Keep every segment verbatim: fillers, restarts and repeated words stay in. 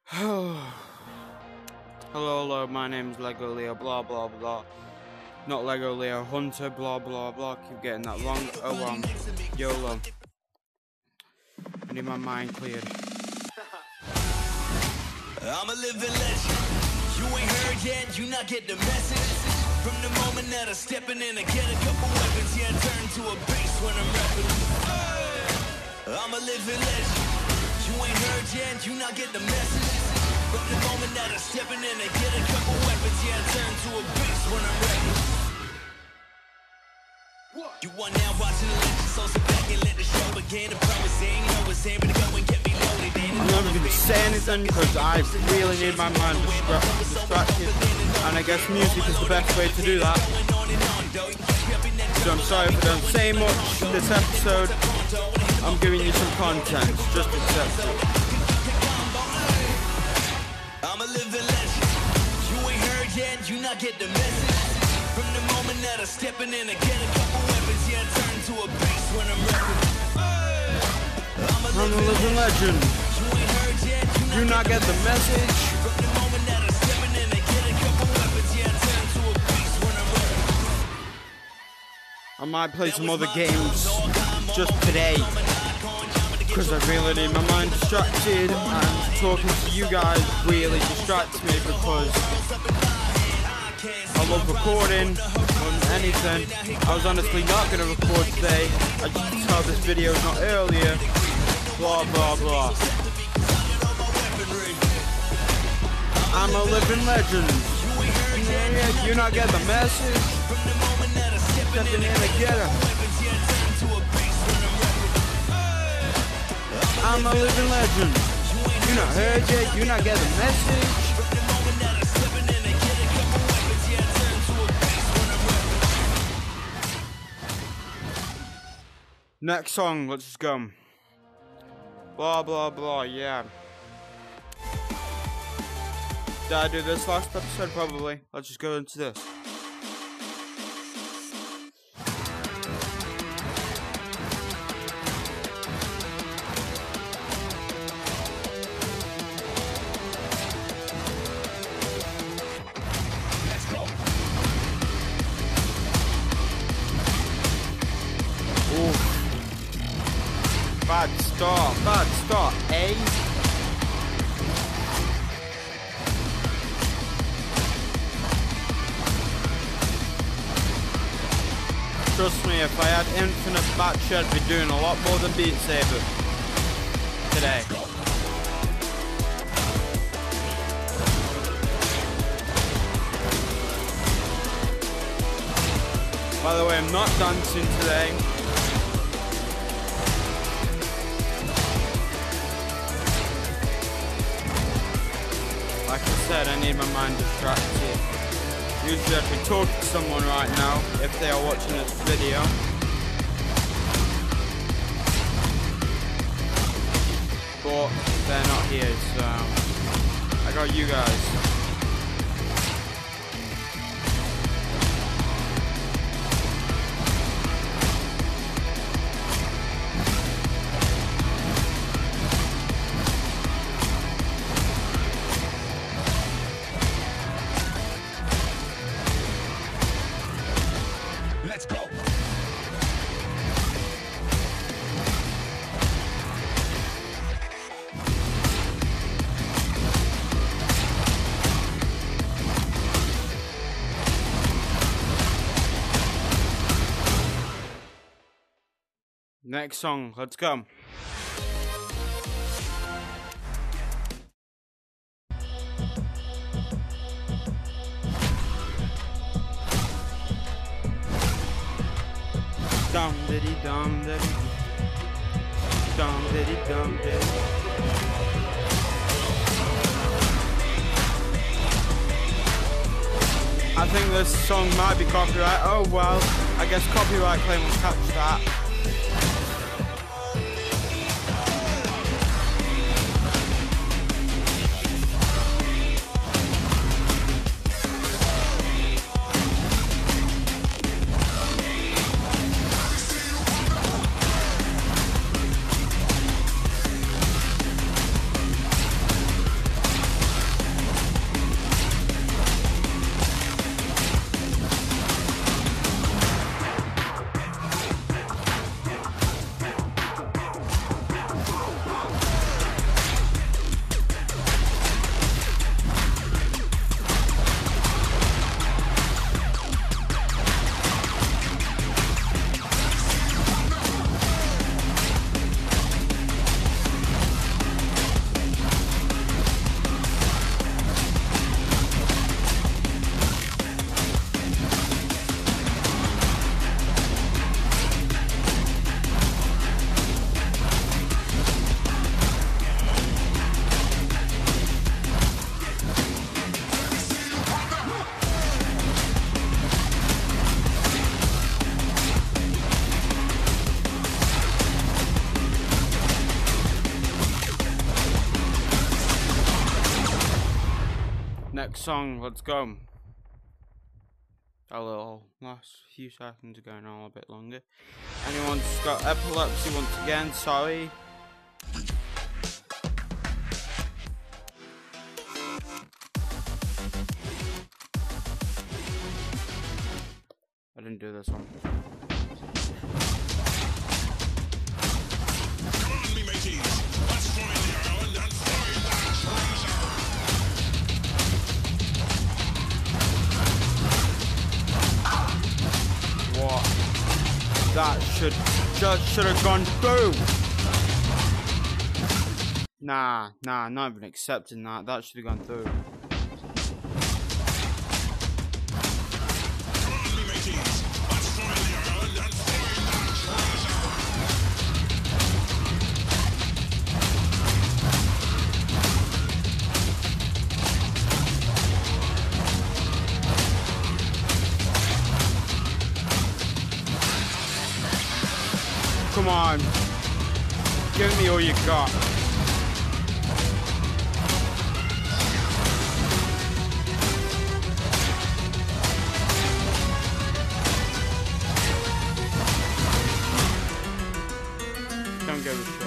Hello, hello, my name's Lego Leo, blah blah blah. Not Lego Leo Hunter, blah blah blah. Keep getting that wrong. Oh, um, YOLO. I need my mind cleared. I'm a living legend. You ain't heard yet, you not get the message. From the moment that I'm stepping in, I get a couple weapons. Yeah, I turn to a beast when I'm rapping. I'm a living legend. You ain't heard yet, you not get the message. From the moment that I'm stepping in, I get a couple weapons. Yeah, I turn to a beast when I'm rapping. You are now watching the legend, so sit back and let the show begin. The promise ain't no, it's aiming to go and get me loaded in. I'm not going to say anything because I really need my mind distra distracted, and I guess music is the best way to do that. So I'm sorry if I don't say much this episode. I'm giving you some content, just accept it. I'm a living legend. You ain't heard yet, you not get the message. From the moment that I'm stepping in, I get a couple weapons. Yeah, I turn to a beast when I'm rapping. I'm a I'm a living legend. You ain't heard yet, You not get the message. From the moment that I'm stepping in, I get a couple weapons. Yeah, I turn to a beast when I'm rapping. I might play some other games just today because I really need my mind distracted, and talking to you guys really distracts me because I love recording more than anything. I was honestly not going to record today. I just could tell this video is not earlier. Blah blah blah. I'm a living legend. Yeah, you not get the message. Stepping in to get her. I'm a living legend. You not heard yet, you not get the message. Next song, let's just go. Blah blah blah, yeah. Did I do this last episode? Probably. Let's just go into this. Bad start, bad start, eh? Trust me, if I had infinite battery, I'd be doing a lot more than Beat Saber today. By the way, I'm not dancing today. Like I said, I need my mind distracted. Usually I'd be talking to someone right now if they are watching this video. But they're not here, so I got you guys. Let's go. Next song, let's go. Dum diddy dum diddy dum diddy dum diddy. I think this song might be copyright. Oh well, I guess copyright claim will catch that. next song, let's go. A little last few seconds are going on a bit longer. Anyone's got epilepsy once again, sorry. I didn't do this one. Come on, me mateys. Let's find the island and find that treasure. What? That should just should have gone through. Nah, nah, not even accepting that. That should have gone through. Come on, me mateys. Let's find the island and find that treasure. Come on. Give me all you got. Don't give a shit.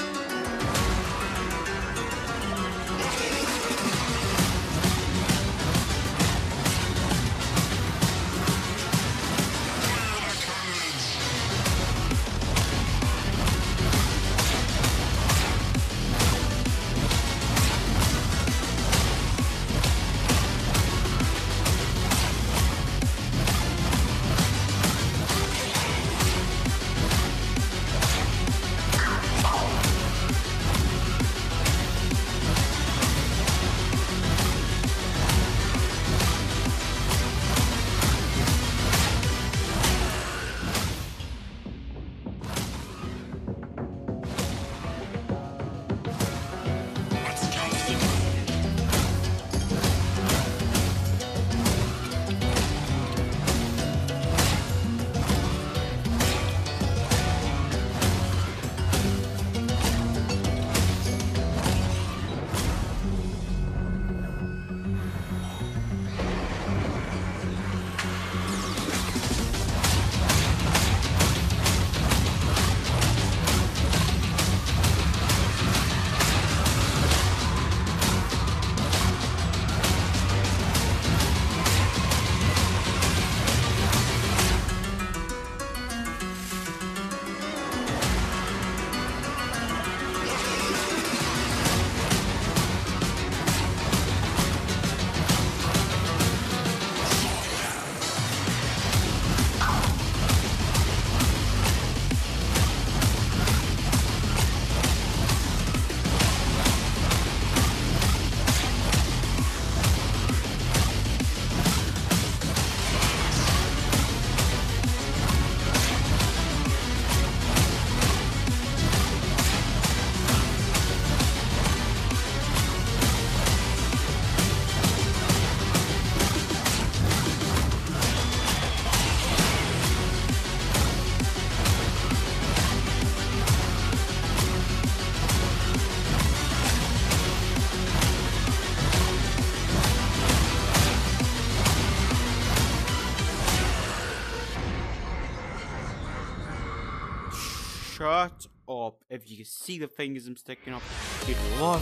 Shut up. If you could see the fingers I'm sticking up, you'd love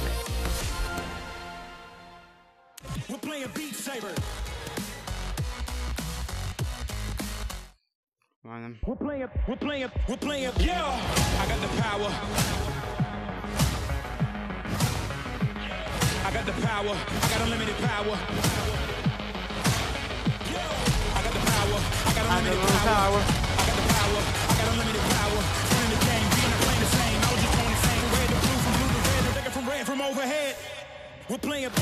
it. We're playing Beat Saber. Come on then. We're playing, we're playing, we're playing. Yeah, I got the power. I got the power. I got unlimited power. Yeah, I got the power. I got unlimited power. power. I got the power. I got unlimited power. Running the game, we not playing the same. I was just going insane. Red to blue, from blue to red, the nigga from red from overhead. We're playing.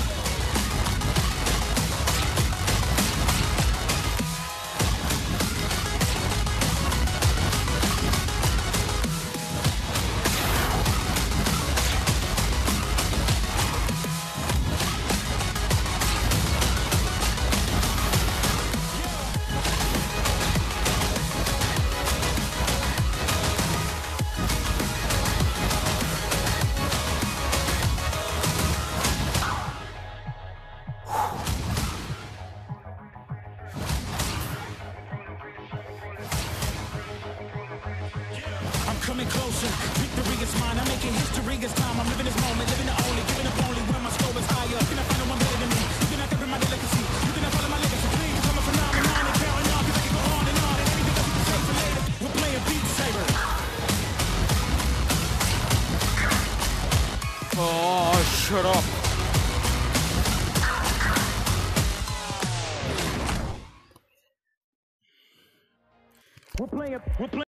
coming closer. Victory is mine, I'm making history. It's time, I'm living this moment, living the only, giving up only when my score is higher. You cannot find no one better than me. You cannot copy my delicacy. You cannot follow my legacy. Please, I'm a phenomenon and carrying on, cause I can go on and on. And anything else you can say for later. We're playing Beat Saber. Oh, shut up. We're playing, we're playing.